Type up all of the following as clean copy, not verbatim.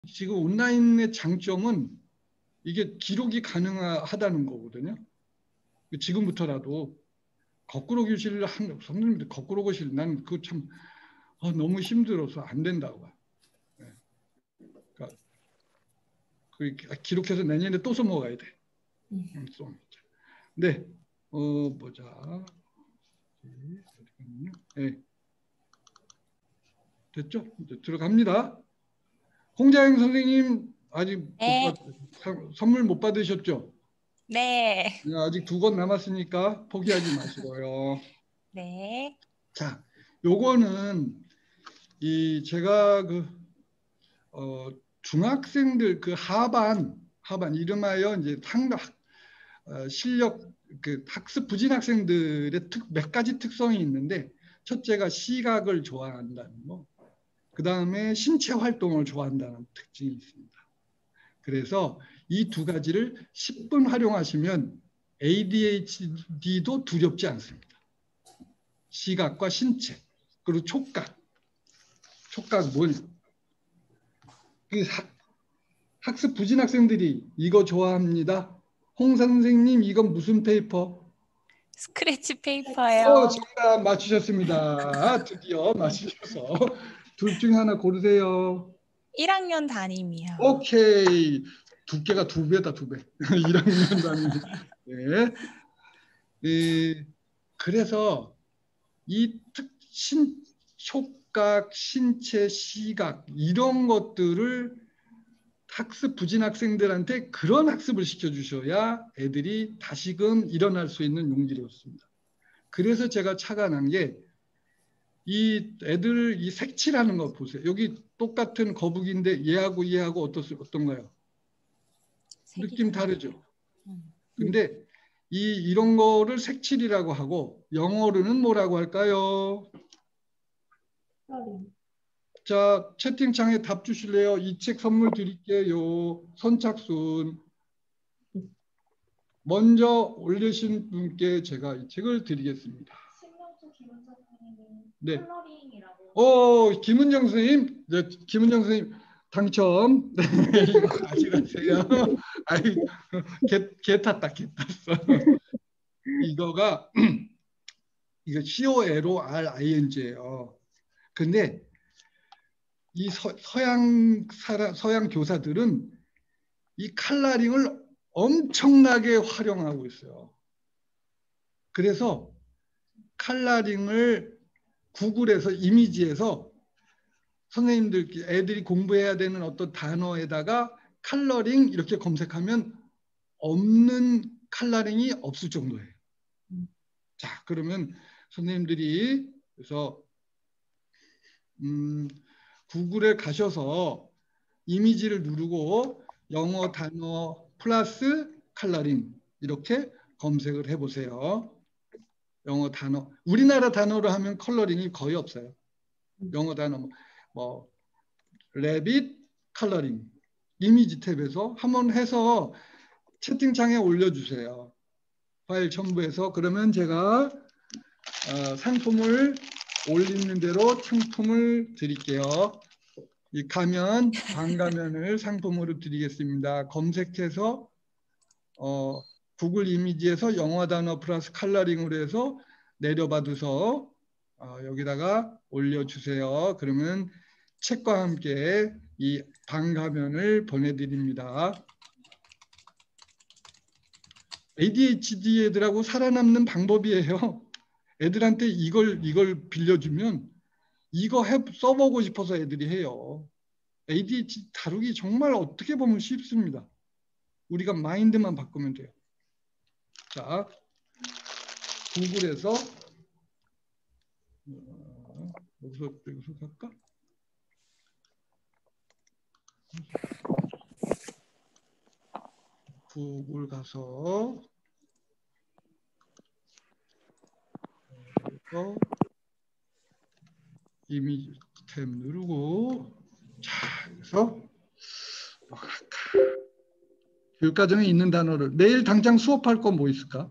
지금 온라인의 장점은 이게 기록이 가능하다는 거거든요. 지금부터라도 거꾸로 교실을 한 선생님들 거꾸로 교실 난 그거 참 너무 힘들어서 안 된다고. 네. 그러니까 기록해서 내년에 또 써먹어야 돼. 네, 보자. 네. 됐죠? 이제 들어갑니다. 홍자영 선생님 아직 네. 선물 못 받으셨죠? 네. 네, 아직 2권 남았으니까 포기하지 마시고요. 네. 자, 요거는 제가 중학생들 하반 이름하여 이제 실력 학습 부진 학생들의 몇 가지 특성이 있는데, 첫째가 시각을 좋아한다는 거, 그 다음에 신체 활동을 좋아한다는 특징이 있습니다. 그래서 이 2가지를 10분 활용하시면 ADHD도 두렵지 않습니다. 시각과 신체, 그리고 촉각 뭐냐? 학습 부진 학생들이 이거 좋아합니다. 홍 선생님, 이건 무슨 페이퍼? 스크래치 페이퍼요. 정답 맞추셨습니다. 드디어 맞추셔서 둘 중에 하나 고르세요. 1학년 담임이요. 오케이. 두께가 2배다, 2배. 1학년 담임. 네. 그래서 이 촉각, 신체, 시각 이런 것들을 학습 부진 학생들한테 그런 학습을 시켜주셔야 애들이 다시금 일어날 수 있는 용기를 얻습니다. 그래서 제가 착안한 게 이 애들 이 색칠하는 거 보세요. 여기 똑같은 거북인데 얘하고 어떤가요? 느낌 다르죠? 근데 이런 거를 색칠이라고 하고 영어로는 뭐라고 할까요? 자, 채팅창에 답 주실래요? 이 책 선물 드릴게요. 선착순. 먼저 올리신 분께 제가 이 책을 드리겠습니다. 네. 김은정 선생님. 네, 김은정 선생님 당첨. 네, 이거 가져가세요. 아이, 개 탔어. 이거 COLORING예요. 근데 이 서양 교사들은 이 컬러링을 엄청나게 활용하고 있어요. 그래서 컬러링을 구글에서 이미지에서 선생님들 애들이 공부해야 되는 어떤 단어에다가 컬러링 이렇게 검색하면 없는 컬러링이 없을 정도예요. 자, 그러면 선생님들이 그래서 구글에 가셔서 이미지를 누르고 영어 단어 플러스 컬러링 이렇게 검색을 해보세요. 영어 단어, 우리나라 단어로 하면 컬러링이 거의 없어요. 영어 단어 뭐 레빗 컬러링 이미지 탭에서 한번 해서 채팅창에 올려주세요. 파일 첨부해서. 그러면 제가 상품을 올리는 대로 상품을 드릴게요. 이 가면, 방가면을 상품으로 드리겠습니다. 검색해서 구글 이미지에서 영어 단어 플러스 컬러링으로 해서 내려받아서 여기다가 올려주세요. 그러면 책과 함께 이 방가면을 보내드립니다. ADHD 애들하고 살아남는 방법이에요. 애들한테 이걸 빌려주면 이거 써보고 싶어서 애들이 해요. ADHD 다루기 정말 어떻게 보면 쉽습니다. 우리가 마인드만 바꾸면 돼요. 자, 구글에서 여기서 갈까? 구글 가서 이미지 탭 누르고 자, 그래서 교육과정에 있는 단어를 내일 당장 수업할 건 뭐 있을까?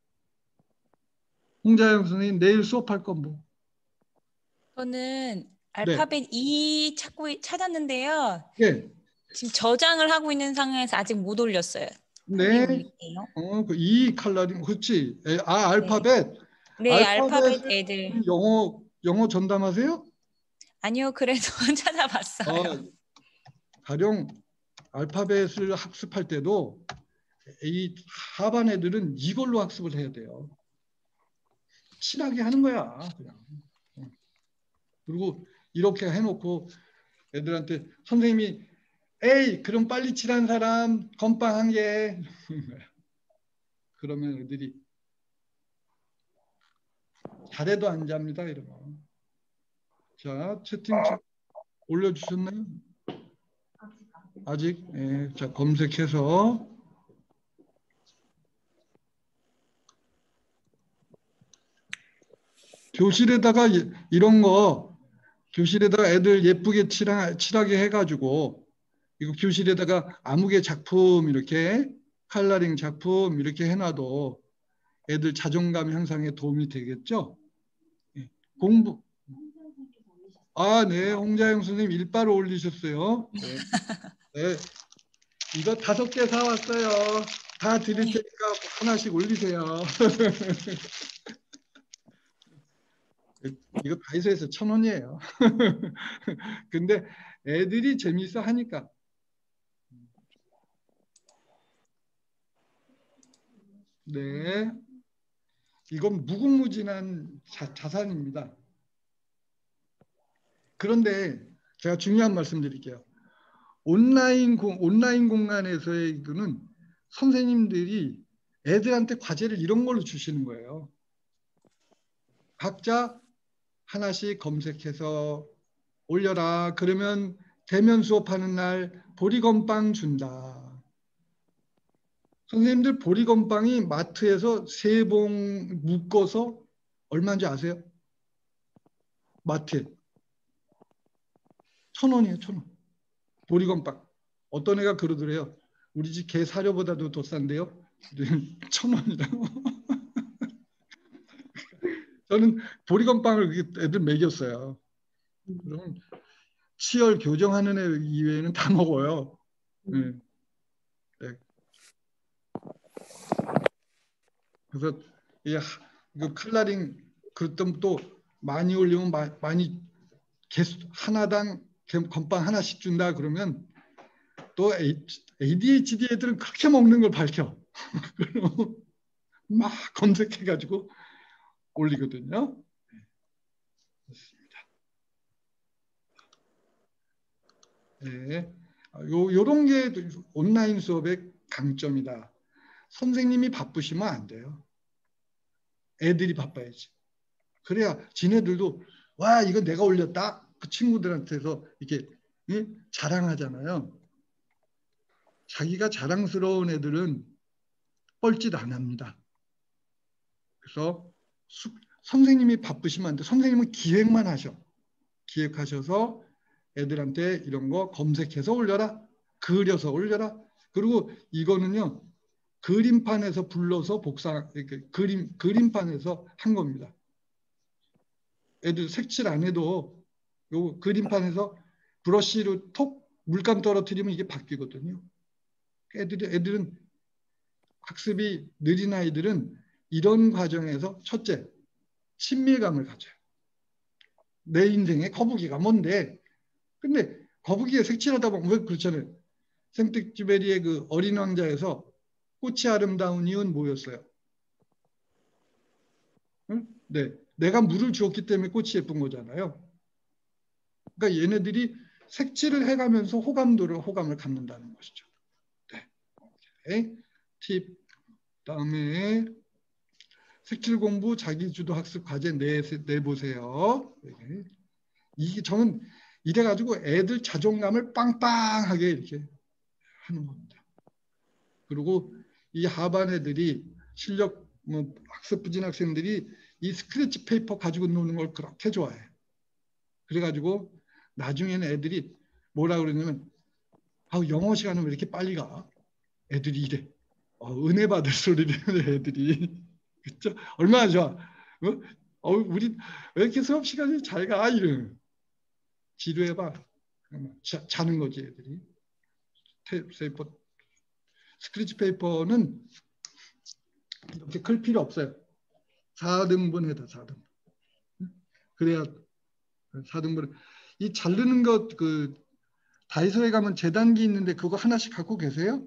홍자영 선생님 내일 수업할 건 뭐? 저는 네. 알파벳 E 찾았는데요. 네. 지금 저장을 하고 있는 상황에서 아직 못 올렸어요. 빨리 네. 올릴게요. 이 컬러링, 그렇지. 네. 알파벳. 네, 알파벳 알파벳을 애들. 영어 전담하세요? 아니요, 그래도 찾아봤어요. 가령 알파벳을 학습할 때도 이 하반 애들은 이걸로 학습을 해야 돼요. 친하게 하는 거야, 그냥. 그리고 이렇게 해놓고 애들한테 선생님이 에이, 그럼 빨리 칠한 사람 건빵 한 개. 그러면 애들이 잘해도 안 잡니다, 이러면. 자, 채팅 올려주셨나요? 아직? 예, 자, 검색해서. 교실에다가 이런 거, 교실에다가 애들 예쁘게 칠하게 해가지고, 이거 교실에다가 아무개 작품 이렇게, 컬러링 작품 이렇게 해놔도 애들 자존감 향상에 도움이 되겠죠? 예, 공부. 네, 홍자영 선생님 일바로 올리셨어요. 네, 네. 이거 5개 사왔어요. 다 드릴 테니까 하나씩 올리세요. 이거 다이소에서 1,000원이에요. 근데 애들이 재밌어 하니까. 네. 이건 무궁무진한 자산입니다. 그런데 제가 중요한 말씀 드릴게요. 온라인 공간에서의 이거는 선생님들이 애들한테 과제를 이런 걸로 주시는 거예요. 각자 하나씩 검색해서 올려라. 그러면 대면 수업하는 날 보리건빵 준다. 선생님들 보리건빵이 마트에서 3봉 묶어서 얼마인지 아세요? 마트에 1,000원이에요. 1,000원. 보리건빵. 어떤 애가 그러더래요. 우리 집 개 사료보다도 더 싼데요. 1,000원이라고. 저는 보리건빵을 애들 먹였어요. 그러면 치열 교정하는 애 이외에는 다 먹어요. 네. 네. 그래서 이 컬러링 그랬던 또 많이 올리면 많이 개수 하나당 건빵 하나씩 준다 그러면 또 ADHD 애들은 그렇게 먹는 걸 밝혀. 막 검색해가지고 올리거든요. 네. 요런 게 온라인 수업의 강점이다. 선생님이 바쁘시면 안 돼요. 애들이 바빠야지. 그래야 지네들도 와 이거 내가 올렸다. 그 친구들한테서 이렇게 자랑하잖아요. 자기가 자랑스러운 애들은 뻘짓 안 합니다. 그래서 선생님이 바쁘시면 안 돼. 선생님은 기획만 하셔. 기획하셔서 애들한테 이런 거 검색해서 올려라. 그려서 올려라. 그리고 이거는요. 그림판에서 불러서 이렇게 그림판에서 한 겁니다. 애들 색칠 안 해도 요 그림판에서 브러쉬로 톡 물감 떨어뜨리면 이게 바뀌거든요. 애들은 학습이 느린 아이들은 이런 과정에서 첫째, 친밀감을 가져요. 내 인생에 거북이가 뭔데? 근데 거북이에 색칠하다 보면 왜 그렇잖아요. 생텍쥐베리의 그 어린 왕자에서 꽃이 아름다운 이유는 뭐였어요? 응? 네, 내가 물을 주었기 때문에 꽃이 예쁜 거잖아요. 그러니까 얘네들이 색칠을 해가면서 호감을 갖는다는 것이죠. 네. 오케이. 팁. 다음에 색칠 공부 자기주도 학습 과제 내보세요. 이게 저는 이래가지고 애들 자존감을 빵빵하게 이렇게 하는 겁니다. 그리고 이 하반 애들이 실력 학습 부진 학생들이 이 스크래치 페이퍼 가지고 노는 걸 그렇게 좋아해. 그래가지고 나중에는 애들이 뭐라 그러냐면 영어 시간은 왜 이렇게 빨리 가? 애들이 이래. 은혜 받을 소리를 해 애들이. 그렇죠? 얼마나 좋아. 우리 왜 이렇게 수업 시간이 잘 가? 이래. 지루해봐. 자는 거지 애들이. 스크래치 페이퍼는 이렇게 클 필요 없어요. 4등분 해다 4등분. 그래야 4등분. 이 자르는 것 그 다이소에 가면 재단기 있는데 그거 하나씩 갖고 계세요?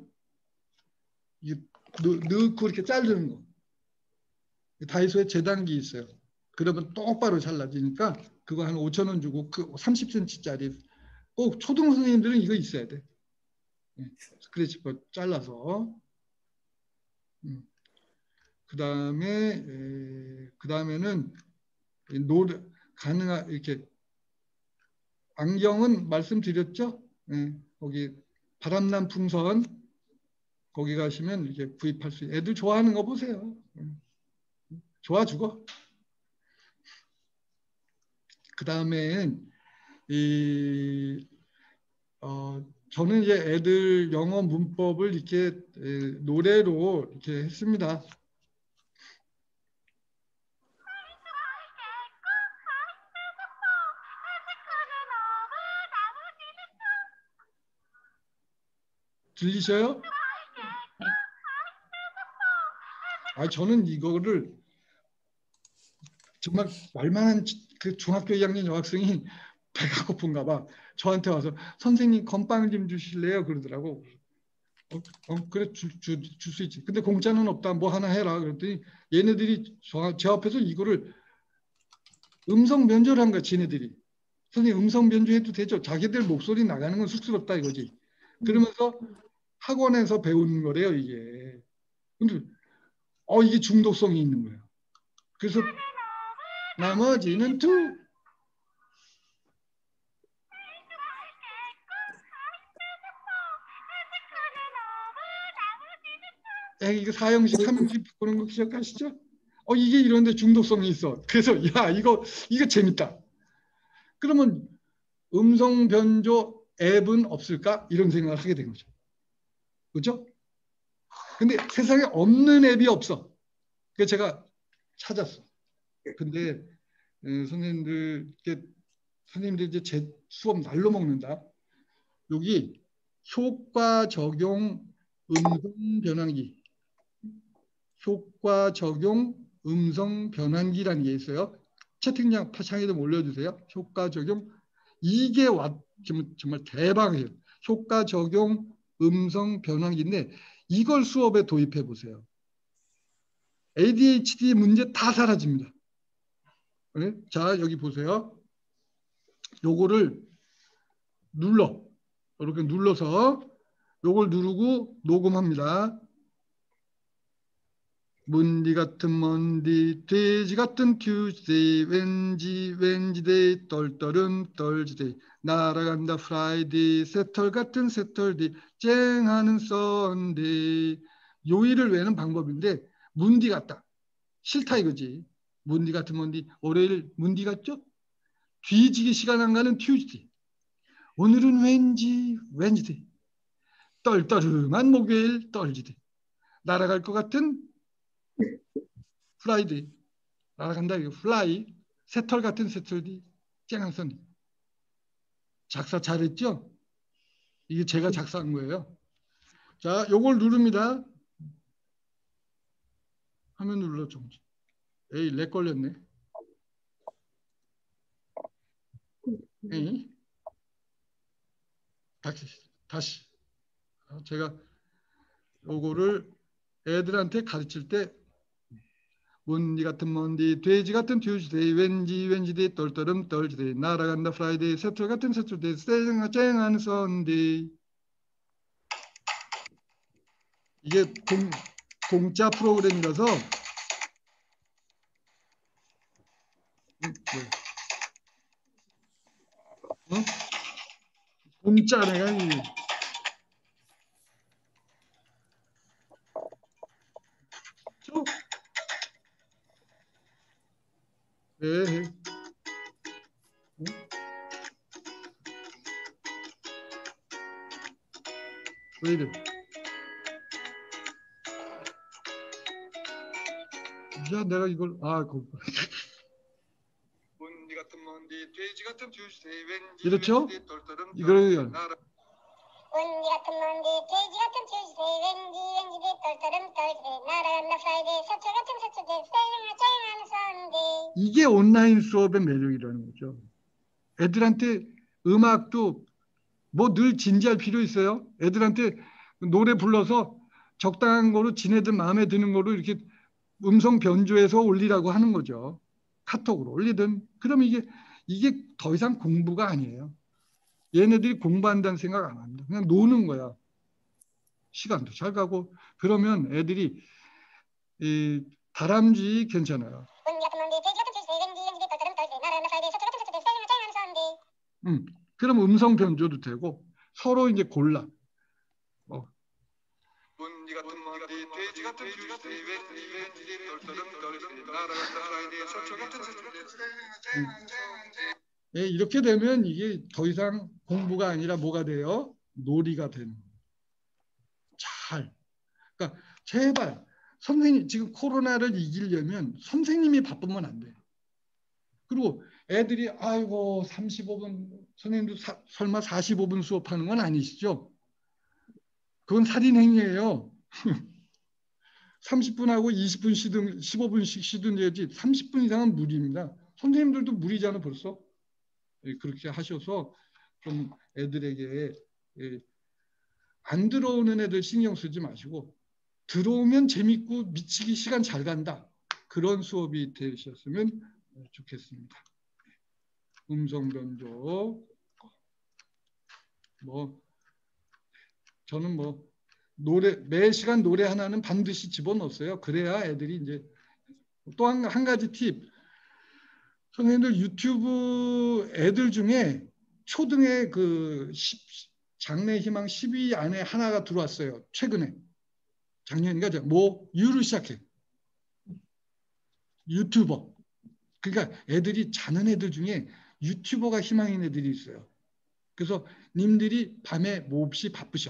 넣고 이렇게 자르는 거. 다이소에 재단기 있어요. 그러면 똑바로 잘라지니까 그거 한 5,000원 주고 그 30cm짜리 꼭 초등선생님들은 이거 있어야 돼. 스크래치 잘라서. 그다음에는 노래 가능한 이렇게 안경은 말씀드렸죠? 거기 바람난 풍선 거기 가시면 이렇게 구입할 수 애들 좋아하는 거 보세요. 좋아 죽어. 그다음에 저는 이제 애들 영어 문법을 이렇게 노래로 이렇게 했습니다. 들리셔요? 저는 이거를 정말 말만한 그 중학교 2학년 여학생이 배가 고픈가 봐. 저한테 와서 선생님 건빵 좀 주실래요? 그러더라고. 그래 줄 수 있지. 근데 공짜는 없다. 뭐 하나 해라. 그랬더니 얘네들이 제 앞에서 이거를 음성 변조를 한 거야. 지네들이. 선생님 음성 변조해도 되죠. 자기들 목소리 나가는 건 쑥스럽다 이거지. 그러면서 학원에서 배우는 거래요 이게. 근데 이게 중독성이 있는 거예요. 그래서 나머지는 투. 이거 4형식, 3형식 바꾸는 거 기억하시죠? 이게 이런데 중독성이 있어. 그래서 야 이거 재밌다. 그러면 음성 변조 앱은 없을까? 이런 생각을 하게 된 거죠. 그렇죠? 근데 세상에 없는 앱이 없어. 그래서 제가 찾았어. 근데 선생님들 이제 제 수업 날로 먹는다. 여기 효과 적용 음성 변환기, 효과 적용 음성 변환기라는 게 있어요. 채팅창 창에도 올려주세요. 효과 적용 이게 정말 대박이에요. 효과 적용 음성 변환기인데 이걸 수업에 도입해 보세요. ADHD 문제 다 사라집니다. 네? 자 여기 보세요. 요거를 이렇게 눌러서 요걸 누르고 녹음합니다. 문디 같은 먼디 돼지 같은 튜스데이 왠지데이 떨떨은 떨지데이 날아간다 프라이데이 새털 같은 새털데이 쨍하는 썬데이 요일을 외는 방법인데 문디 같다 싫다 이거지. 문디 같은 먼디 월요일 문디 같죠? 뒤지기 시간 안 가는 튜스데이 오늘은 왠지데이 떨떠름한 목요일 떨지데이 날아갈 것 같은 프라이데이 날아간다 이거 플라이 새털 같은 새털이 쨍한선 작사 잘했죠? 이게 제가 작사한 거예요. 자, 요걸 누릅니다. 화면 눌러 좀. 에이, 렉 걸렸네. 에이. 다시. 제가 요거를 애들한테 가르칠 때 문디 같은 먼디 돼지 같은 튜즈데이 왠지데이 떨떠름 떨지데이 날아간다 프라이데이 새털 같은 새털데이 쨍한 선데이 이게 공짜 프로그램이라서 공짜 내가 네. 왜 이래? 야, 내가 이걸 문디 같은 먼디 돼지 같은 튜스데이 이렇죠? 이걸 원지 같은 먼지, 돼지 같은 튜스데이, 왠지 떨떠름 떨스데이, 날아간다 프라이데이, 사초 같은 사초데이, 쌩하는 썬데이. 이게 온라인 수업의 매력이라는 거죠. 애들한테 음악도 뭐 늘 진지할 필요 있어요? 애들한테 노래 불러서 적당한 거로 지네들 마음에 드는 거로 이렇게 음성 변조해서 올리라고 하는 거죠. 카톡으로 올리든. 그러면 이게 더 이상 공부가 아니에요. 얘네들이 공부한다는 생각 안 합니다. 그냥 노는 거야. 시간도 잘 가고. 그러면 애들이 이 다람쥐 괜찮아요. 그럼 음성 변조도 되고 서로 이제 골라. 먼지 같은 먼지, 돼지 같은 튜스데이, 왠지 떨떠름 떨스데이, 날아간다 프라이데이, 사초 같은 사초데이. 예, 이렇게 되면 이게 더 이상 공부가 아니라 뭐가 돼요? 놀이가 되는 거예요. 잘. 그러니까 제발 선생님 지금 코로나를 이기려면 선생님이 바쁘면 안 돼요. 그리고 애들이 아이고 35분 선생님도 설마 45분 수업하는 건 아니시죠? 그건 살인행위예요. 30분하고 20분 쉬든 15분씩 쉬든 되지 30분 이상은 무리입니다. 선생님들도 무리잖아 벌써. 그렇게 하셔서 좀 애들에게 안 들어오는 애들 신경 쓰지 마시고 들어오면 재밌고 미치기 시간 잘 간다. 그런 수업이 되셨으면 좋겠습니다. 음성 변조. 뭐 저는 뭐 매 시간 노래 하나는 반드시 집어넣었어요. 그래야 애들이 이제 또 한 가지 팁. 선생님들 유튜브 애들 중에 초등의 그 장래 희망 10위 안에 하나가 들어왔어요. 최근에. 작년인가 뭐 유를 시작해. 유튜버. 그러니까 애들이 자는 애들 중에 유튜버가 희망인 애들이 있어요. 그래서 님들이 밤에 몹시 바쁘셔.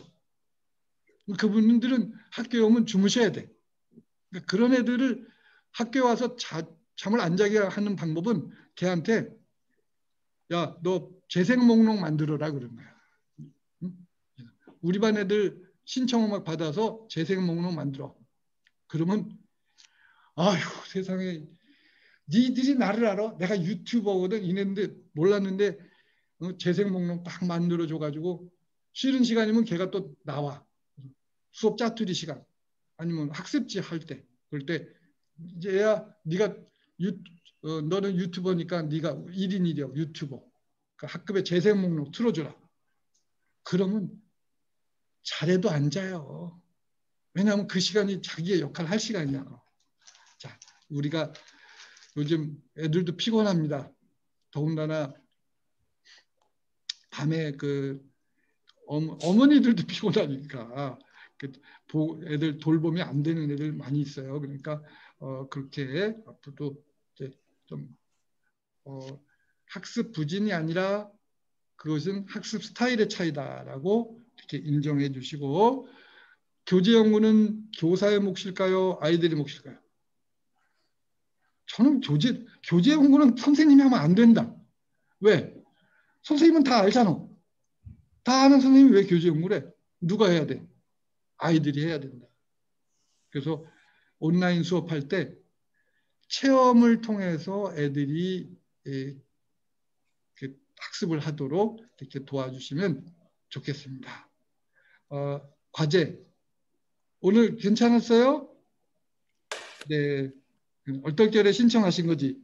그분들은 학교에 오면 주무셔야 돼. 그러니까 그런 애들을 학교에 와서 잠을 안 자게 하는 방법은 걔한테 야, 너 재생 목록 만들어라 그런 거야. 응? 우리 반 애들 신청음악 받아서 재생 목록 만들어. 그러면 아휴 세상에 니들이 나를 알아? 내가 유튜버거든 이랬는데 몰랐는데 재생 목록 딱 만들어줘가지고 쉬는 시간이면 걔가 또 나와. 수업 짜투리 시간 아니면 학습지 할 때 그럴 때 이제 야 네가 너는 유튜버니까 네가 1인 1역 유튜버 그러니까 학급에 재생 목록 틀어줘라. 그러면 잘해도 안 자요. 왜냐하면 그 시간이 자기의 역할을 할 시간이야. 자, 우리가 요즘 애들도 피곤합니다. 더군다나 밤에 그 어머니들도 피곤하니까 애들 돌봄이 안 되는 애들 많이 있어요. 그러니까 그렇게 앞으로도 이제 좀 학습 부진이 아니라 그것은 학습 스타일의 차이다라고 이렇게 인정해 주시고 교재 연구는 교사의 몫일까요? 아이들의 몫일까요? 저는 교재 연구는 선생님이 하면 안 된다. 왜? 선생님은 다 알잖아. 다 아는 선생님이 왜 교재 연구를 해? 누가 해야 돼? 아이들이 해야 된다. 그래서 온라인 수업할 때 체험을 통해서 애들이 학습을 하도록 이렇게 도와주시면 좋겠습니다. 과제 오늘 괜찮았어요? 네. 얼떨결에 신청하신 거지.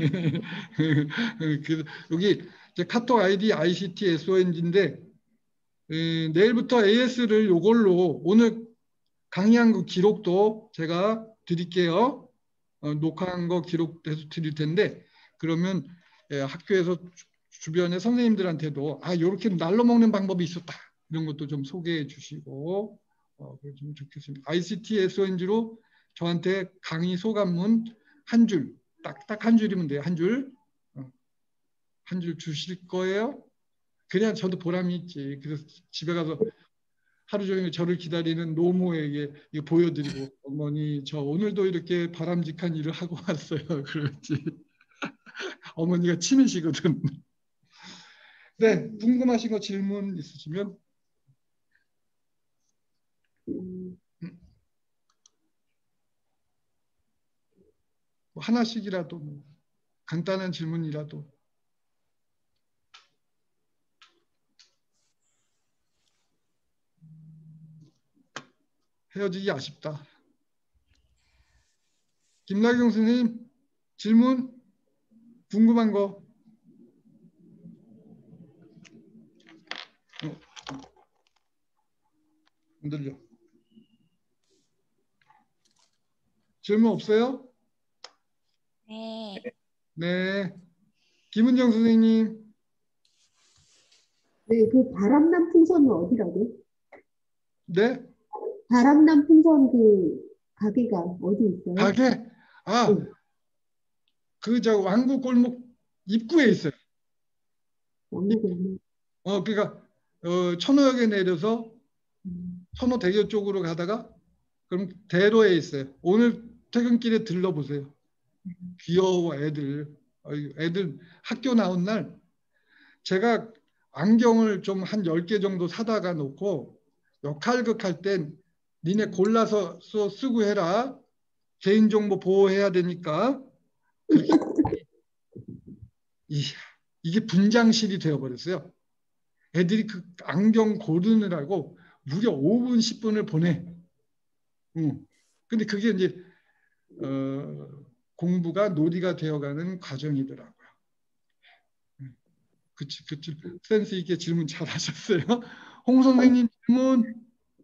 여기 이제 카톡 아이디 ICT SONG인데 내일부터 AS를 이걸로 오늘 강의한 그 기록도 제가 드릴게요. 녹화한 거 기록해서 드릴 텐데 그러면 학교에서 주변의 선생님들한테도 이렇게 날로 먹는 방법이 있었다. 이런 것도 좀 소개해 주시고 그러면 좋겠습니다. ICT SONG로 저한테 강의 소감문 한 줄, 딱 한 줄이면 돼요. 한 줄. 한 줄 주실 거예요? 그래야 저도 보람이 있지. 그래서 집에 가서 하루 종일 저를 기다리는 노모에게 이거 보여드리고 어머니 저 오늘도 이렇게 바람직한 일을 하고 왔어요. 그렇지. 어머니가 치매시거든. 네, 궁금하신 거 질문 있으시면 뭐 하나씩이라도 뭐 간단한 질문이라도. 헤어지기 아쉽다. 김나경 선생님 질문 궁금한 거. 안 들려. 질문 없어요? 네. 네. 김은정 선생님. 네, 그 바람남 풍선은 어디라고? 네. 바람남 풍선 그 가게가 어디 있어요? 가게. 아, 네. 그 저 왕구 골목 입구에 있어요. 왕국은. 그러니까 천호역에 내려서 음. 천호대교 쪽으로 가다가 그럼 대로에 있어요. 오늘 퇴근길에 들러보세요. 귀여워 애들. 애들 학교 나온 날 제가 안경을 좀 한 10개 정도 사다가 놓고 역할극 할 땐 니네 골라서 쓰고 해라. 개인정보 보호해야 되니까. 그렇게 이게 분장실이 되어버렸어요. 애들이 그 안경 고르느라고 무려 5분, 10분을 보내. 근데 그게 이제 공부가 놀이가 되어가는 과정이더라고요. 그치. 센스 있게 질문 잘 하셨어요. 홍 선생님 질문.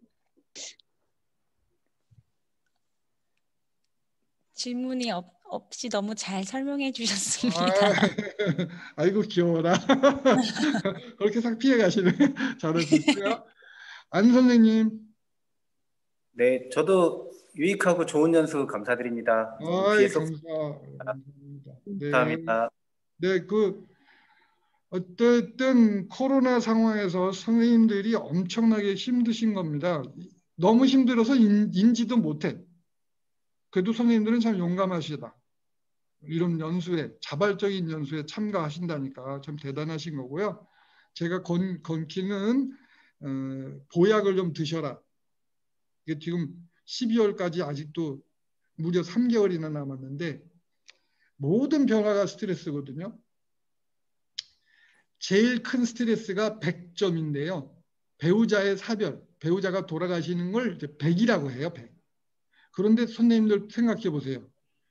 질문이 없이 너무 잘 설명해 아, 주셨습니다. 아이고 귀여워라. 그렇게 싹 피해 가시네. 잘하셨고요. 안 선생님. 네, 저도 유익하고 좋은 연수 감사드립니다. 귀에 아이 쏙 감사합니다. 네. 감사합니다. 네, 어쨌든 코로나 상황에서 선생님들이 엄청나게 힘드신 겁니다. 너무 힘들어서 인지도 못해. 그래도 선생님들은 참 용감하시다. 이런 연수에, 자발적인 연수에 참가하신다니까 참 대단하신 거고요. 제가 건키는 보약을 좀 드셔라. 이게 지금 12월까지 아직도 무려 3개월이나 남았는데 모든 변화가 스트레스거든요. 제일 큰 스트레스가 100점인데요. 배우자의 사별, 배우자가 돌아가시는 걸 이제 100이라고 해요. 100. 그런데 선생님들 생각해 보세요.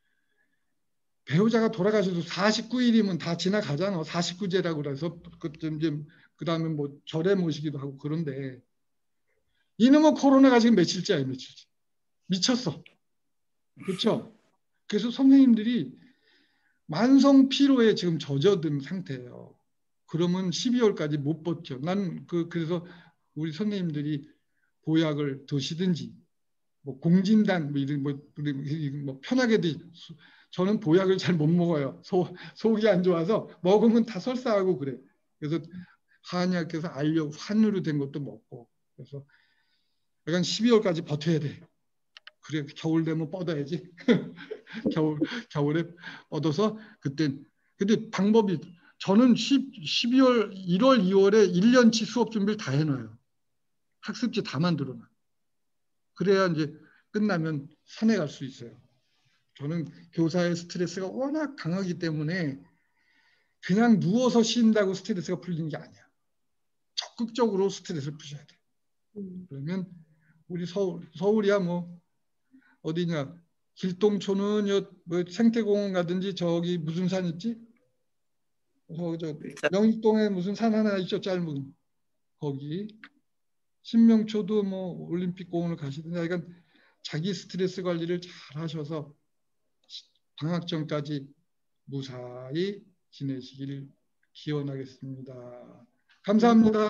배우자가 돌아가셔도 49일이면 다 지나가잖아. 49제라고 그래서 그 다음에 뭐 절에 모시기도 하고 그런데 이놈의 코로나가 지금 며칠째야, 며칠째. 미쳤어. 그렇죠? 그래서 선생님들이 만성 피로에 지금 젖어든 상태예요. 그러면 12월까지 못 버텨. 그래서 우리 선생님들이 보약을 드시든지 뭐 공진단 뭐 편하게도 저는 보약을 잘 못 먹어요. 속이 안 좋아서 먹으면 다 설사하고 그래. 그래서 한의학께서 알려 환으로 된 것도 먹고 그래서 약간 12월까지 버텨야 돼. 그래 겨울 되면 뻗어야지. 겨울에 뻗어서 근데 방법이 저는 12월 1월 2월에 1년치 수업 준비를 다 해놔요. 학습지 다 만들어놔. 그래야 이제 끝나면 산에 갈 수 있어요. 저는 교사의 스트레스가 워낙 강하기 때문에 그냥 누워서 쉰다고 스트레스가 풀리는 게 아니야. 적극적으로 스트레스를 푸셔야 돼. 그러면 우리 서울이야 뭐 어디냐 길동초는 뭐 생태공원 가든지 저기 무슨 산 있지? 저 명익동에 무슨 산 하나 있죠 짧은 거기 신명초도 뭐 올림픽공원을 가시든지 그러니까 자기 스트레스 관리를 잘 하셔서 방학 전까지 무사히 지내시길 기원하겠습니다. 감사합니다.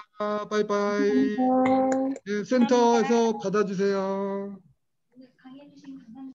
바이바이. 네, 센터에서 받아주세요.